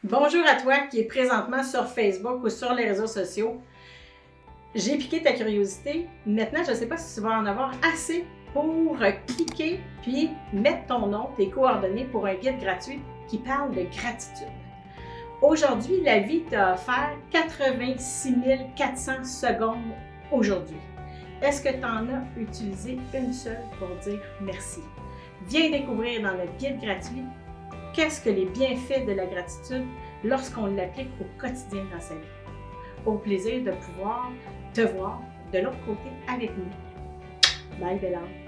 Bonjour à toi qui est présentement sur Facebook ou sur les réseaux sociaux. J'ai piqué ta curiosité. Maintenant, je ne sais pas si tu vas en avoir assez pour cliquer puis mettre ton nom, tes coordonnées pour un guide gratuit qui parle de gratitude. Aujourd'hui, la vie t'a offert 86 400 secondes aujourd'hui. Est-ce que tu en as utilisé une seule pour dire merci? Viens découvrir dans notre guide gratuit qu'est-ce que les bienfaits de la gratitude lorsqu'on l'applique au quotidien dans sa vie. Au plaisir de pouvoir te voir de l'autre côté avec nous. Bye, belle âme.